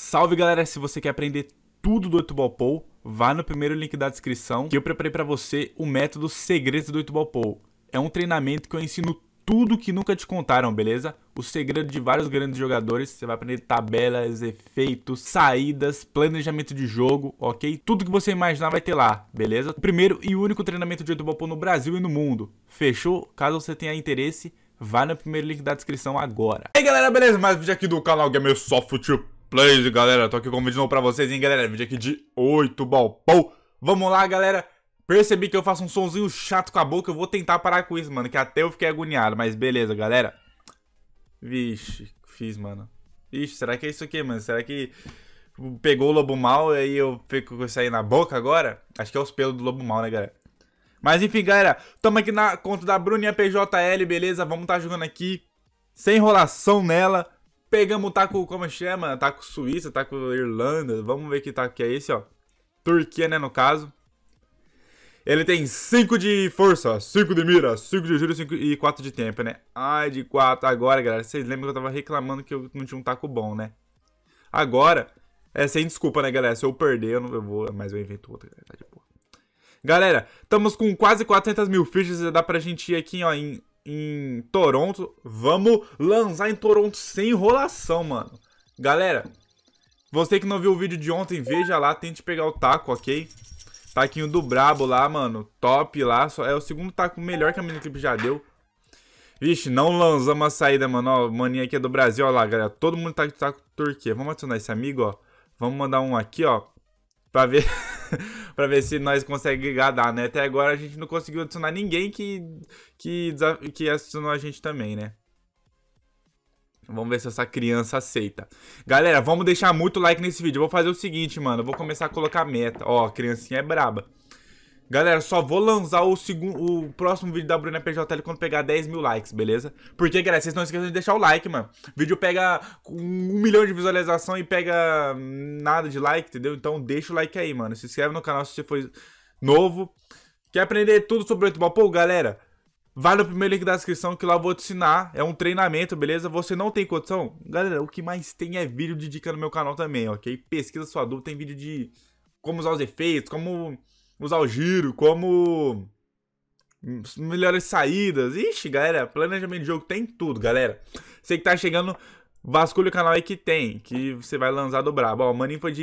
Salve galera, se você quer aprender tudo do 8Ball, vá no primeiro link da descrição que eu preparei pra você o método Segredos do 8Ball. É um treinamento que eu ensino tudo que nunca te contaram, beleza? O segredo de vários grandes jogadores, você vai aprender tabelas, efeitos, saídas, planejamento de jogo, ok? Tudo que você imaginar vai ter lá, beleza? O primeiro e único treinamento de 8Ball no Brasil e no mundo. Fechou? Caso você tenha interesse, vá no primeiro link da descrição agora. E aí galera, beleza? Mais um vídeo aqui do canal Gamersoft Plays, galera. Tô aqui com um vídeo novo pra vocês, hein, galera? Vídeo aqui de 8Ball. Vamos lá, galera. Percebi que eu faço um sonzinho chato com a boca. Eu vou tentar parar com isso, mano, que até eu fiquei agoniado. Mas beleza, galera. Vixe, fiz, mano. Vixe, será que é isso aqui, mano? Será que pegou o lobo mal e aí eu fico com isso aí na boca agora? Acho que é os pelos do lobo mal, né, galera? Mas enfim, galera. Tamo aqui na conta da Bruninha PJL, beleza? Vamos tá jogando aqui. Sem enrolação nela. Pegamos o taco, como chama? Taco Suíça, taco Irlanda. Vamos ver que taco que é esse, ó. Turquia, né, no caso. Ele tem 5 de força, 5 de mira, 5 de giro 5 e 4 de tempo, né? Ai, de 4. Agora, galera, vocês lembram que eu tava reclamando que eu não tinha um taco bom, né? Agora, é sem desculpa, né, galera? Se eu perder, eu vou... Mas eu invento outra, galera. Tá de boa. Galera, estamos com quase 400 mil fichas. Dá pra gente ir aqui, ó, em Toronto. Vamos lançar em Toronto sem enrolação, mano. Galera, você que não viu o vídeo de ontem, veja lá, tente pegar o taco, ok? Taquinho do brabo lá, mano. Top lá. É o segundo taco melhor que a Miniclip já deu. Vixe, não lançamos a saída, mano. Ó, o maninho aqui é do Brasil, ó lá, galera. Todo mundo tá de taco Turquia. Vamos adicionar esse amigo, ó. Vamos mandar um aqui, ó. Pra ver... pra ver se nós conseguimos gadar, né? Até agora a gente não conseguiu adicionar ninguém que adicionou a gente também, né? Vamos ver se essa criança aceita. Galera, vamos deixar muito like nesse vídeo. Eu vou fazer o seguinte, mano. Eu vou começar a colocar meta. Ó, a criancinha é braba. Galera, só vou lançar o próximo vídeo da Bruna PJL quando pegar 10 mil likes, beleza? Porque, galera, vocês não esqueçam de deixar o like, mano. O vídeo pega 1 milhão de visualização e pega nada de like, entendeu? Então deixa o like aí, mano. Se inscreve no canal se você for novo. Quer aprender tudo sobre o 8Ball? Pô, galera, vai no primeiro link da descrição que lá eu vou te ensinar. É um treinamento, beleza? Você não tem condição? Galera, o que mais tem é vídeo de dica no meu canal também, ok? Pesquisa sua dúvida, tem vídeo de como usar os efeitos, como usar o giro, como melhores saídas. Ixi, galera, planejamento de jogo tem tudo, galera. Você que tá chegando, vasculha o canal aí que tem, que você vai lançar do brabo. Ó, o maninho foi de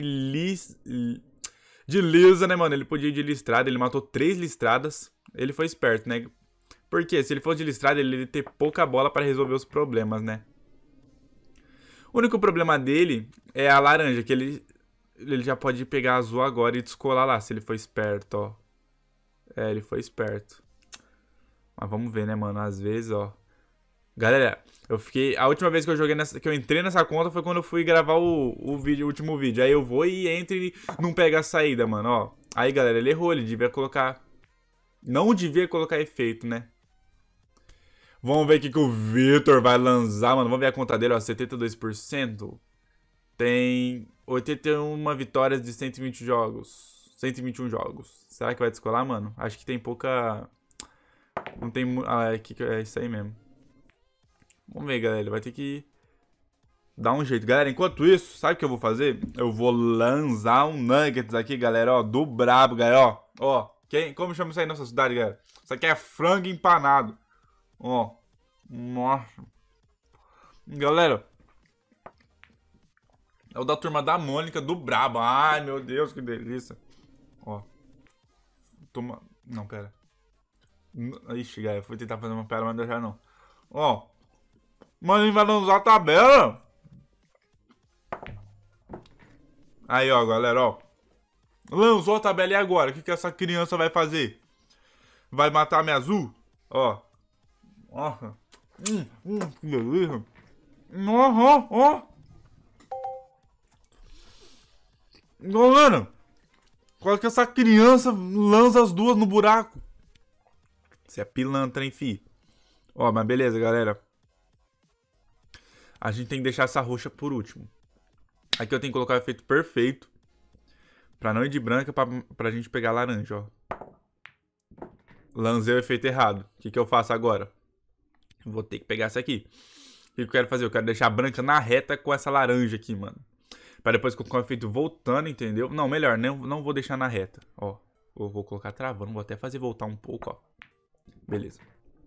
Lisa, né, mano? Ele podia ir de listrada, ele matou 3 listradas. Ele foi esperto, né? Porque se ele fosse de listrada, ele ia ter pouca bola pra resolver os problemas, né? O único problema dele é a laranja, que ele já pode pegar azul agora e descolar lá, se ele for esperto, ó. É, ele foi esperto. Mas vamos ver, né, mano? Às vezes, ó. Galera, eu fiquei... A última vez que eu joguei que eu entrei nessa conta foi quando eu fui gravar o último vídeo. Aí eu vou e entro e não pega a saída, mano, ó. Aí, galera, ele errou, ele devia colocar... Não devia colocar efeito, né? Vamos ver o que o Vitor vai lançar, mano. Vamos ver a conta dele, ó. 72%. Tem 81 vitórias de 120 jogos. 121 jogos. Será que vai descolar, mano? Acho que tem pouca... Não tem... Ah, é isso aí mesmo. Vamos ver, galera. Ele vai ter que dar um jeito. Galera, enquanto isso, sabe o que eu vou fazer? Eu vou lançar um Nuggets aqui, galera, ó. Do brabo, galera, ó. Ó. Como chama isso aí na nossa cidade, galera? Isso aqui é frango empanado. Ó. Nossa. Galera... É o da turma da Mônica, do brabo. Ai, meu Deus, que delícia. Ó. Toma... Não, pera. Ixi, galera, fui tentar fazer uma pera, mas não deixar não. Ó. Mas ele vai lançar a tabela. Aí, ó, galera, ó. Lançou a tabela e agora? O que essa criança vai fazer? Vai matar a minha azul? Ó. Nossa. Que delícia. Nossa, ó. Galera, quase que essa criança lança as duas no buraco. Você é pilantra, hein, fi? Ó, mas beleza, galera. A gente tem que deixar essa roxa por último. Aqui eu tenho que colocar o efeito perfeito. Pra não ir de branca, pra gente pegar laranja, ó. Lanzei o efeito errado. O que eu faço agora? Vou ter que pegar essa aqui. O que eu quero fazer? Eu quero deixar a branca na reta com essa laranja aqui, mano. Pra depois colocar o efeito voltando, entendeu? Não, melhor, não vou deixar na reta. Ó, eu vou colocar travando. Vou até fazer voltar um pouco, ó. Beleza.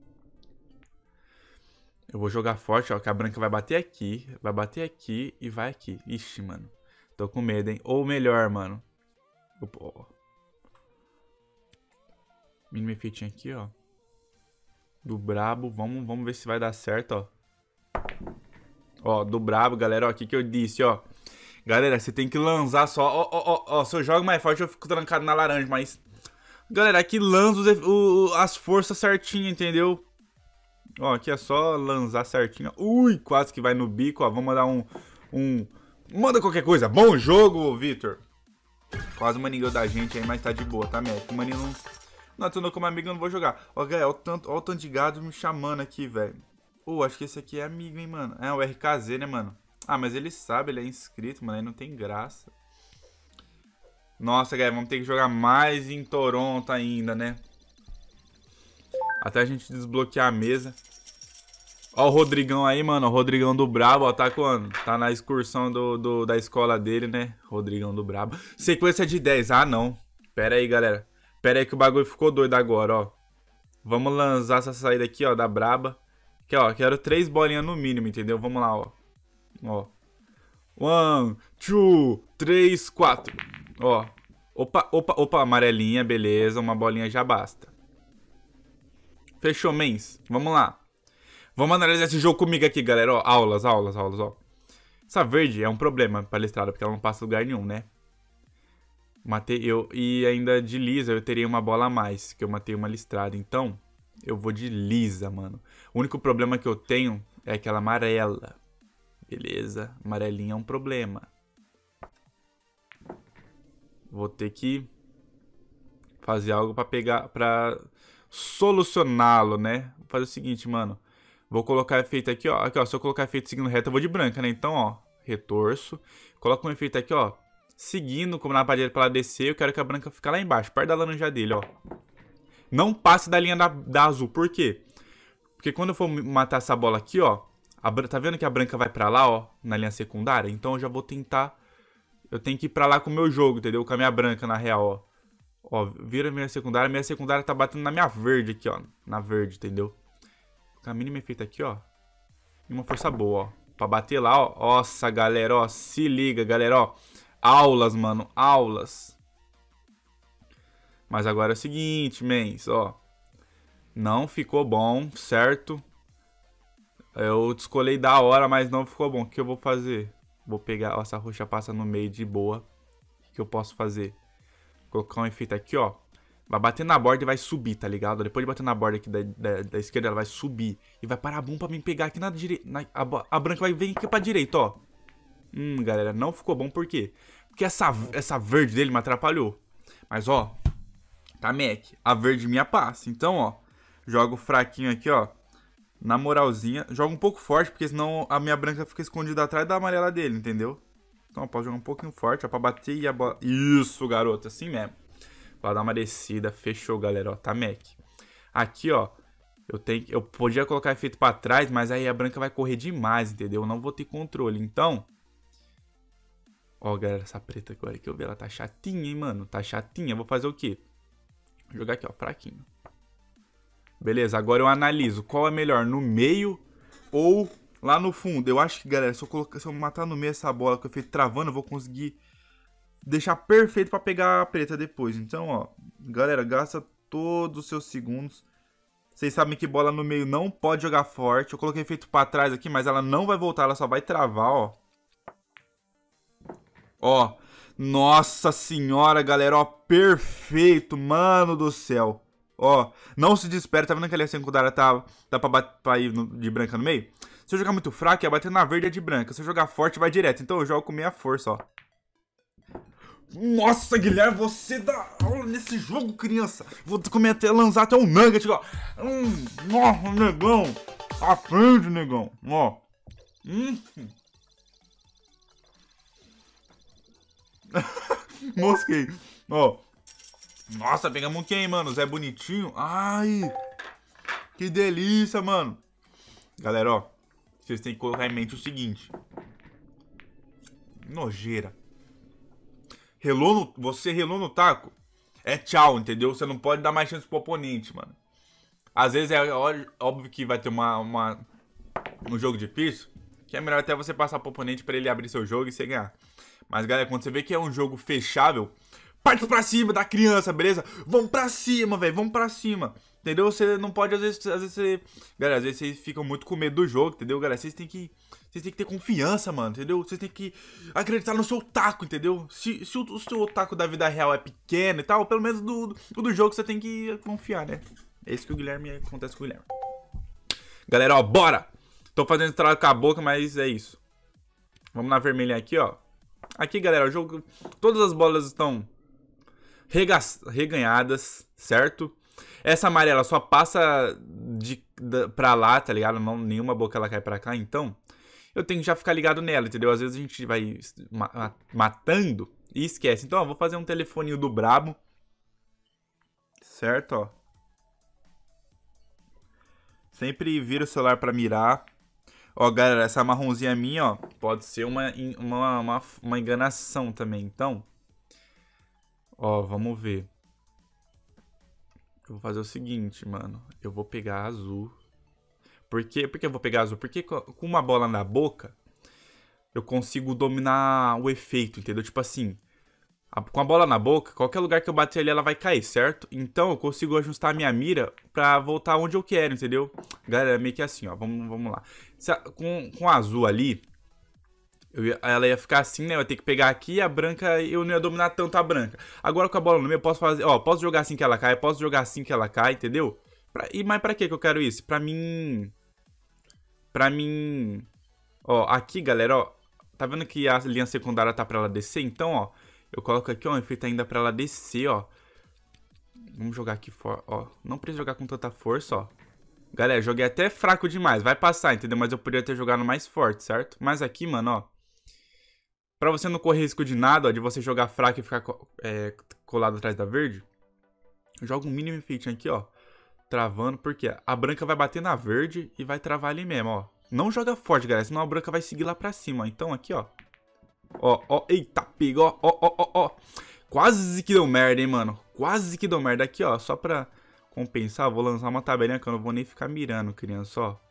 Eu vou jogar forte, ó, que a branca vai bater aqui e vai aqui. Ixi, mano. Tô com medo, hein? Ou melhor, mano. Opa. Mínimo efeitinho aqui, ó. Do brabo. Vamos ver se vai dar certo, ó. Ó, do brabo, galera. Ó, o que eu disse, ó. Galera, você tem que lançar só. Ó. Se eu jogo mais forte, eu fico trancado na laranja, mas... Galera, aqui lança as forças certinho, entendeu? Ó, aqui é só lançar certinho. Ui, quase que vai no bico, ó. Vamos mandar Manda qualquer coisa. Bom jogo, Vitor. Quase o maninho da gente aí, mas tá de boa, tá, Mac? O maninho não atunou como amigo, eu não vou jogar. Ó, galera, ó o tanto de gado me chamando aqui, velho. Acho que esse aqui é amigo, hein, mano. É o RKZ, né, mano? Ah, mas ele sabe, ele é inscrito, mano. Aí não tem graça. Nossa, galera, vamos ter que jogar mais em Toronto ainda, né? Até a gente desbloquear a mesa. Ó o Rodrigão aí, mano. O Rodrigão do Brabo, ó. Tá quando? Tá na excursão da escola dele, né? Rodrigão do Brabo. Sequência de 10. Ah, não. Pera aí, galera. Pera aí que o bagulho ficou doido agora, ó. Vamos lançar essa saída aqui, ó, da Braba. Aqui, ó. Quero 3 bolinhas no mínimo, entendeu? Vamos lá, ó. Ó. 1, 2, 3, 4. Ó. Opa, amarelinha, beleza. Uma bolinha já basta. Fechou, mens. Vamos lá. Vamos analisar esse jogo comigo aqui, galera. Ó, aulas, ó. Essa verde é um problema pra listrada, porque ela não passa lugar nenhum, né? Matei eu. E ainda de lisa eu teria uma bola a mais, que eu matei uma listrada. Então, eu vou de lisa, mano. O único problema que eu tenho é aquela amarela. Beleza, amarelinha é um problema. Vou ter que fazer algo pra solucioná-lo, né? Vou fazer o seguinte, mano. Vou colocar efeito aqui, ó. Aqui, ó. Se eu colocar efeito seguindo reto, eu vou de branca, né? Então, ó. Retorço. Coloco um efeito aqui, ó. Seguindo, como na parede pra ela descer, eu quero que a branca fique lá embaixo, perto da laranja dele, ó. Não passe da linha da azul. Por quê? Porque quando eu for matar essa bola aqui, ó. Tá vendo que a branca vai pra lá, ó. Na linha secundária? Então eu já vou tentar... Eu tenho que ir pra lá com o meu jogo, entendeu? Com a minha branca, na real, ó. Ó, vira a minha secundária. Minha secundária tá batendo na minha verde aqui, ó. Na verde, entendeu? Com a mínima efeito aqui, ó. E uma força boa, ó. Pra bater lá, ó. Nossa, galera, ó. Se liga, galera, ó. Aulas, mano. Aulas. Mas agora é o seguinte, mens, ó. Não ficou bom, certo? Eu descolei da hora, mas não ficou bom. O que eu vou fazer? Vou pegar... Ó, essa roxa passa no meio de boa. O que eu posso fazer? Colocar um efeito aqui, ó. Vai bater na borda e vai subir, tá ligado? Depois de bater na borda aqui da esquerda, ela vai subir. E vai parar a boom pra me pegar aqui na direita. A branca vai vir aqui pra direita, ó. Galera, não ficou bom. Por quê? Porque essa verde dele me atrapalhou. Mas, ó. Tá, Mac. A verde minha passa. Então, ó. Jogo fraquinho aqui, ó. Na moralzinha. Jogo um pouco forte, porque senão a minha branca fica escondida atrás da amarela dele, entendeu? Então, eu posso jogar um pouquinho forte, ó. Pra bater e a bola... Isso, garoto. Assim mesmo. Pra dar uma descida. Fechou, galera, ó. Tá, Mac. Aqui, ó. Eu podia colocar efeito pra trás, mas aí a branca vai correr demais, entendeu? Eu não vou ter controle. Então... Ó, galera, essa preta agora que eu vi, ela tá chatinha, hein, mano? Tá chatinha. Vou fazer o quê? Vou jogar aqui, ó. Fraquinho. Beleza, agora eu analiso. Qual é melhor? No meio ou lá no fundo? Eu acho que, galera, se eu matar no meio essa bola com o efeito travando, eu vou conseguir... deixar perfeito pra pegar a preta depois. Então, ó, galera, gasta todos os seus segundos. Vocês sabem que bola no meio não pode jogar forte. Eu coloquei efeito pra trás aqui, mas ela não vai voltar, ela só vai travar, ó. Ó, nossa senhora, galera, ó, perfeito, mano do céu. Ó, não se desespera, tá vendo que ali a secundária tá pra ir de branca no meio? Se eu jogar muito fraco, ia bater na verde e de branca. Se eu jogar forte, vai direto. Então eu jogo com meia força, ó. Nossa, Guilherme, você dá aula nesse jogo, criança. Vou comer até lançar até um nugget, ó. Nossa, negão. Aprende, negão. Ó. Mosquei. Ó. Nossa, pegamos quem, mano? Zé Bonitinho. Ai. Que delícia, mano. Galera, ó. Vocês têm que colocar em mente o seguinte. Nojeira. Você relou no taco, é tchau, entendeu? Você não pode dar mais chance pro oponente, mano. Às vezes é óbvio que vai ter um jogo difícil, que é melhor até você passar pro oponente pra ele abrir seu jogo e você ganhar. Mas, galera, quando você vê que é um jogo fechável, parte pra cima da criança, beleza? Vamos pra cima, velho, vamos pra cima. Entendeu? Você não pode, às vezes você... Galera, às vezes vocês ficam muito com medo do jogo, entendeu, galera? Vocês têm que ter confiança, mano, entendeu? Vocês têm que acreditar no seu taco, entendeu? Se o seu taco da vida real é pequeno e tal, pelo menos do jogo você tem que confiar, né? É isso que o Guilherme acontece com o Guilherme. Galera, ó, bora! Tô fazendo estrada com a boca, mas é isso. Vamos na vermelha aqui, ó. Aqui, galera, o jogo... Todas as bolas estão reganhadas, certo? Essa amarela só passa pra lá, tá ligado? Não, nenhuma boca ela cai pra cá, então... Eu tenho que já ficar ligado nela, entendeu? Às vezes a gente vai matando e esquece. Então, ó, vou fazer um telefoninho do brabo. Certo, ó. Sempre vira o celular pra mirar. Ó, galera, essa marronzinha minha, ó, pode ser uma enganação também. Então, ó, vamos ver. Eu vou fazer o seguinte, mano. Eu vou pegar azul. Por que eu vou pegar azul? Porque com uma bola na boca, eu consigo dominar o efeito, entendeu? Tipo assim, com a bola na boca, qualquer lugar que eu bater ali, ela vai cair, certo? Então, eu consigo ajustar a minha mira pra voltar onde eu quero, entendeu? Galera, é meio que assim, ó. Vamos lá. Com a azul ali, ela ia ficar assim, né? Eu ia ter que pegar aqui a branca, eu não ia dominar tanto a branca. Agora com a bola no meio, eu posso fazer, ó, posso jogar assim que ela cai, posso jogar assim que ela cai, entendeu? Mas pra que eu quero isso? Pra mim, ó, aqui, galera, ó, tá vendo que a linha secundária tá pra ela descer? Então, ó, eu coloco aqui, ó, um efeito ainda pra ela descer, ó. Vamos jogar aqui fora, ó. Não precisa jogar com tanta força, ó. Galera, joguei até fraco demais, vai passar, entendeu? Mas eu poderia ter jogado mais forte, certo? Mas aqui, mano, ó, pra você não correr risco de nada, ó, de você jogar fraco e ficar colado atrás da verde, joga um mínimo efeitinho aqui, ó. Travando, porque a branca vai bater na verde e vai travar ali mesmo, ó. Não joga forte, galera, senão a branca vai seguir lá pra cima, ó. Então aqui, ó. Ó, eita, pegou, ó. Quase que deu merda, hein, mano. Quase que deu merda. Aqui, ó, só pra compensar, vou lançar uma tabelinha que eu não vou nem ficar mirando, criança, ó.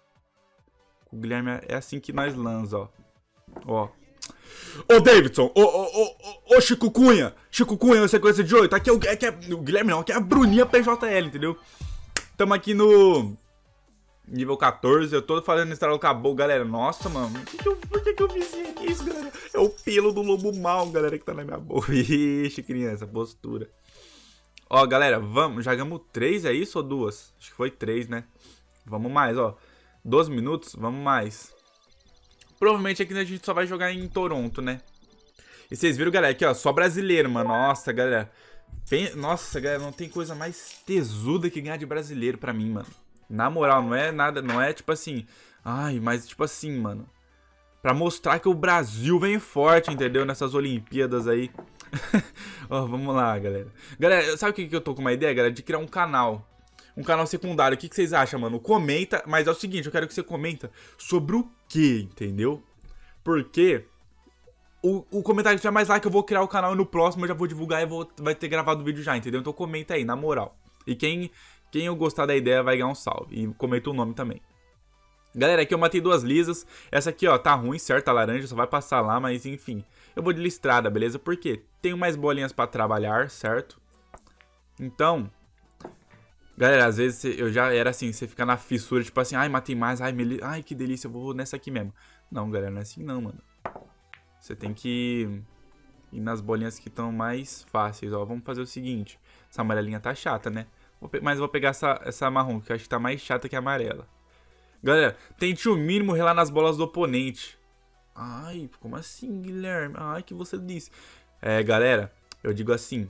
O Guilherme é assim que nós lança, ó. Ô, Davidson, ô, Chico Cunha, sequência de 8, aqui é o Guilherme não, aqui é a Bruninha PJL, entendeu? Tamo aqui no nível 14, eu tô fazendo estrada com a boca, galera. Nossa, mano, por que eu fiz isso, galera? É o pelo do lobo mal, galera, que tá na minha boca. Ixi, criança, postura. Ó, galera, vamos, jogamos 3, é isso ou 2? Acho que foi 3, né? Vamos mais, ó. 12 minutos, vamos mais. Provavelmente aqui a gente só vai jogar em Toronto, né? E vocês viram, galera, aqui, ó, só brasileiro, mano. Nossa, galera. Nossa, galera, não tem coisa mais tesuda que ganhar de brasileiro pra mim, mano. Na moral, não é nada, não é tipo assim... Ai, mas tipo assim, mano. Pra mostrar que o Brasil vem forte, entendeu? Nessas Olimpíadas aí. Ó, vamos lá, galera. Galera, sabe o que eu tô com uma ideia, galera? De criar um canal. Um canal secundário. O que vocês acham, mano? Comenta, mas é o seguinte, eu quero que você comenta sobre o que, entendeu? Porque... O comentário que tiver mais like, eu vou criar o canal e no próximo eu já vou divulgar e vai ter gravado o vídeo já, entendeu? Então comenta aí, na moral. E quem eu gostar da ideia vai ganhar um salve. E comenta o nome também. Galera, aqui eu matei 2 lisas. Essa aqui, ó, tá ruim, certo? A laranja só vai passar lá, mas enfim. Eu vou de listrada, beleza? Por quê? Tenho mais bolinhas pra trabalhar, certo? Então... Galera, às vezes eu já era assim, você fica na fissura, tipo assim, ai, matei mais, ai, que delícia, eu vou nessa aqui mesmo. Não, galera, não é assim não, mano. Você tem que ir nas bolinhas que estão mais fáceis, ó. Vamos fazer o seguinte. Essa amarelinha tá chata, né? Mas vou pegar essa marrom, que eu acho que tá mais chata que a amarela. Galera, tente o mínimo relar nas bolas do oponente. Ai, como assim, Guilherme? Ai, que você disse. Galera, eu digo assim.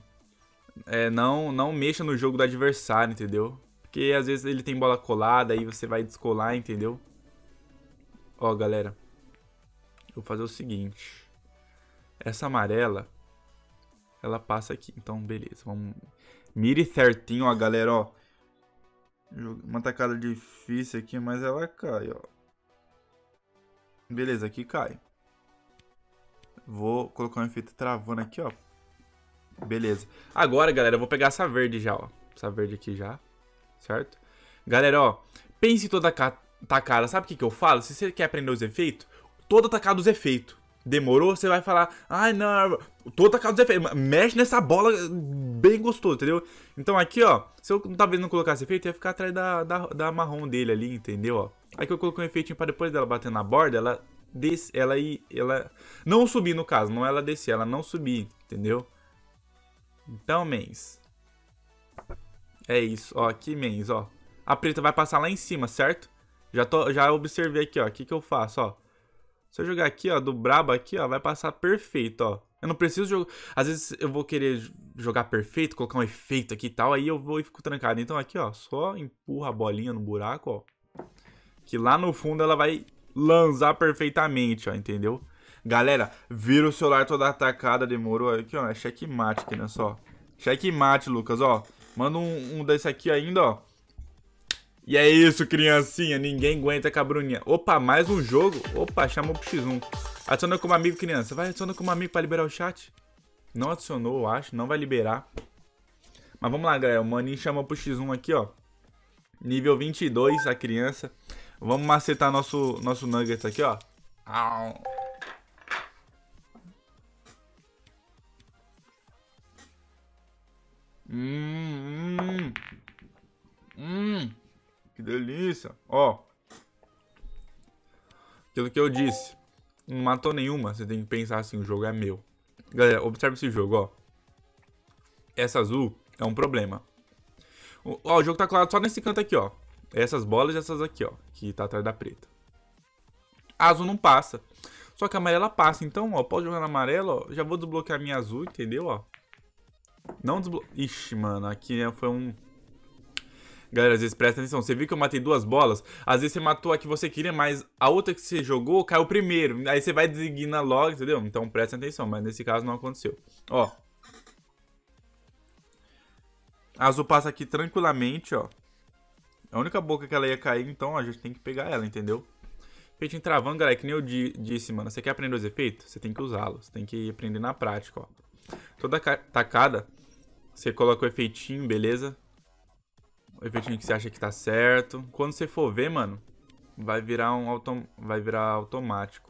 Não mexa no jogo do adversário, entendeu? Porque às vezes ele tem bola colada, aí você vai descolar, entendeu? Ó, galera. Vou fazer o seguinte. Essa amarela, ela passa aqui. Então, beleza. Vamos... Mire certinho, ó, galera, ó. Uma tacada difícil aqui, mas ela cai, ó. Beleza, aqui cai. Vou colocar um efeito travando aqui, ó. Beleza. Agora, galera, eu vou pegar essa verde já, ó. Essa verde aqui já, certo? Galera, ó, pense em toda tacada. Sabe o que eu falo? Se você quer aprender os efeitos, toda tacada dos efeitos. Demorou? Você vai falar, ai, não, toda tacada dos efeitos. Mexe nessa bola bem gostoso, entendeu? Então aqui, ó, se eu talvez não colocasse efeito, ia ficar atrás da marrom dele ali, entendeu? Ó. Aqui eu coloquei um efeitinho pra depois dela bater na borda, ela desce, ela não subir no caso, não ela descer, ela não subir, entendeu? Então, mens, é isso, ó, aqui, mens, ó. A preta vai passar lá em cima, certo? Já observei aqui, ó, o que eu faço, ó. Se eu jogar aqui, ó, do brabo aqui, ó, vai passar perfeito, ó. Eu não preciso jogar, às vezes eu vou querer jogar perfeito, colocar um efeito aqui e tal, aí eu vou e fico trancado. Então aqui, ó, só empurra a bolinha no buraco, ó. Que lá no fundo ela vai lançar perfeitamente, ó, entendeu? Galera, vira o celular toda atacada, demorou. Aqui, ó, é checkmate, aqui, né, só. Checkmate, Lucas, ó. Manda um desse aqui ainda, ó. E é isso, criancinha. Ninguém aguenta com a Bruninha. Opa, mais um jogo. Opa, chamou pro X1. Adiciona como amigo, criança. Vai, adiciona como amigo pra liberar o chat. Não adicionou, eu acho. Não vai liberar. Mas vamos lá, galera. O maninho chamou pro X1 aqui, ó. Nível 22, a criança. Vamos macetar nosso Nuggets aqui, ó. Que delícia. Ó. Aquilo que eu disse. Não matou nenhuma. Você tem que pensar assim, o jogo é meu. Galera, observe esse jogo, ó. Essa azul é um problema. Ó, o jogo tá colado só nesse canto aqui, ó. Essas bolas e essas aqui, ó. Que tá atrás da preta. A azul não passa. Só que a amarela passa. Então, ó, pode jogar na amarela, ó. Já vou desbloquear a minha azul, entendeu, ó. Não desbloquear. Ixi, mano, aqui foi um... Galera, às vezes presta atenção. Você viu que eu matei duas bolas? Às vezes você matou a que você queria, mas a outra que você jogou caiu primeiro. Aí você vai designar logo, entendeu? Então presta atenção, mas nesse caso não aconteceu. Ó. A azul passa aqui tranquilamente, ó. A única boca que ela ia cair, então ó, a gente tem que pegar ela, entendeu? Efeitinho travando, galera, que nem eu disse, mano. Você quer aprender os efeitos? Você tem que usá-los. Você tem que aprender na prática, ó. Toda tacada, você coloca o efeitinho, beleza? O efeitinho que você acha que tá certo. Quando você for ver, mano, vai virar automático.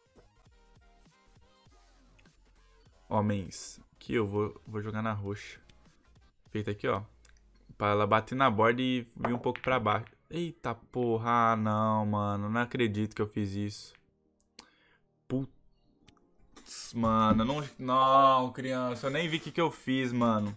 Homens, aqui eu vou jogar na roxa. Feito aqui, ó. Pra ela bater na borda e vir um pouco pra baixo. Eita porra, não, mano. Não acredito que eu fiz isso. Putz, mano. Não, criança. Eu nem vi o que eu fiz, mano.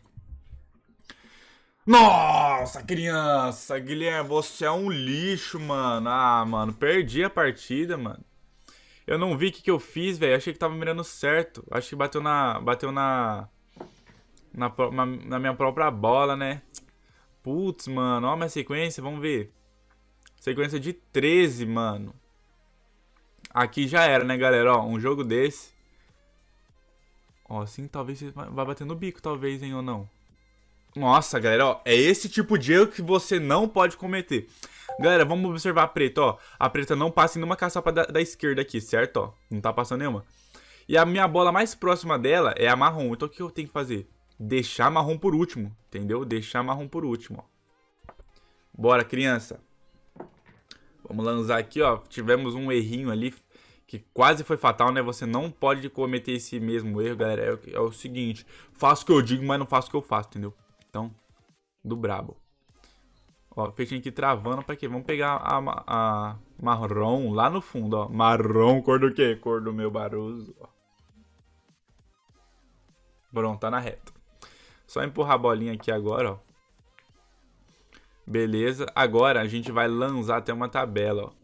Nossa, criança. Guilherme, você é um lixo, mano. Ah, mano. Perdi a partida, mano. Eu não vi o que eu fiz, velho. Achei que tava mirando certo. Acho que bateu na minha própria bola, né? Putz, mano. Ó a minha sequência, vamos ver. Sequência de 13, mano. Aqui já era, né, galera? Ó, um jogo desse. Ó, assim talvez você vai bater no bico, talvez, hein, ou não. Nossa, galera, ó. É esse tipo de erro que você não pode cometer. Galera, vamos observar a preta, ó. A preta não passa em nenhuma caçapa da esquerda aqui, certo? Ó, não tá passando nenhuma. E a minha bola mais próxima dela é a marrom. Então o que eu tenho que fazer? Deixar marrom por último, entendeu? Deixar marrom por último, ó. Bora, criança. Vamos lançar aqui, ó. Tivemos um errinho ali que quase foi fatal, né? Você não pode cometer esse mesmo erro, galera. É o seguinte. Faço o que eu digo, mas não faço o que eu faço, entendeu? Então, do brabo. Ó, fechinho aqui travando pra quê? Vamos pegar a marrom lá no fundo, ó. Marrom, cor do quê? Cor do meu Baruso, ó. Pronto, tá na reta. Só empurrar a bolinha aqui agora, ó. Beleza. Agora a gente vai lançar até uma tabela, ó.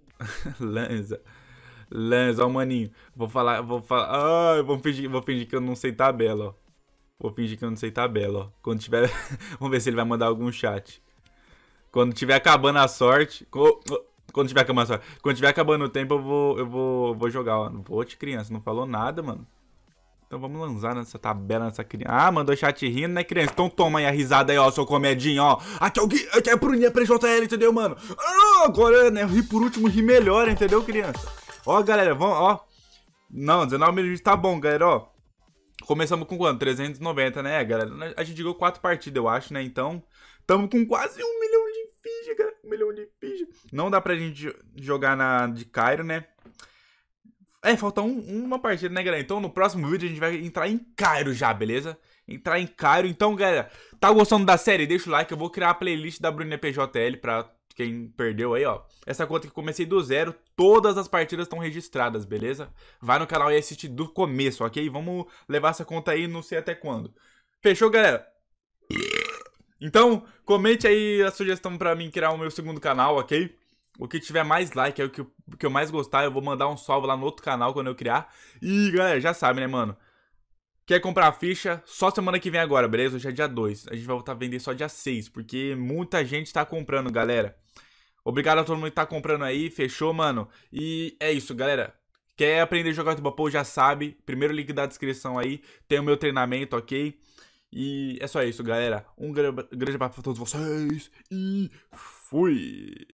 Lança, ó, maninho. Vou falar. Ah, vou fingir que eu não sei tabela, ó. Vou fingir que eu não sei tabela, ó. Quando tiver... Vamos ver se ele vai mandar algum chat. Quando tiver acabando a sorte... Quando tiver acabando a sorte... Quando tiver acabando o tempo, eu vou jogar, ó. Vou te criança, não falou nada, mano. Então vamos lançar nessa tabela, nessa criança. Ah, mandou chat rindo, né, criança? Então toma aí a risada aí, ó, seu comedinho, ó. Aqui é o Gui, aqui é a Bruninha PJL, entendeu, mano? Ah, agora, né, ri por último, ri melhor, entendeu, criança? Ó, galera, vamos, ó. Não, 19 mil inscritos tá bom, galera, ó. Começamos com quanto? 390, né, galera? A gente jogou 4 partidas, eu acho, né? Então, tamo com quase 1 milhão de ficha, cara. 1 milhão de ficha. Não dá pra gente jogar na de Cairo, né? É, falta uma partida, né, galera? Então, no próximo vídeo, a gente vai entrar em Cairo já, beleza? Entrar em Cairo. Então, galera, tá gostando da série? Deixa o like. Eu vou criar a playlist da BrunoPJL pra quem perdeu aí, ó. Essa conta que eu comecei do zero, todas as partidas estão registradas, beleza? Vai no canal e assiste do começo, ok? Vamos levar essa conta aí, não sei até quando. Fechou, galera? Então, comente aí a sugestão pra mim criar o meu segundo canal, ok? O que tiver mais like é o que eu mais gostar. Eu vou mandar um salve lá no outro canal quando eu criar. E, galera, já sabe, né, mano? Quer comprar a ficha? Só semana que vem agora, beleza? Hoje é dia 2. A gente vai voltar a vender só dia 6, porque muita gente tá comprando, galera. Obrigado a todo mundo que tá comprando aí. Fechou, mano? E é isso, galera. Quer aprender a jogar Futebol, já sabe. Primeiro link da descrição aí. Tem o meu treinamento, ok? E é só isso, galera. Um grande abraço pra todos vocês. E fui!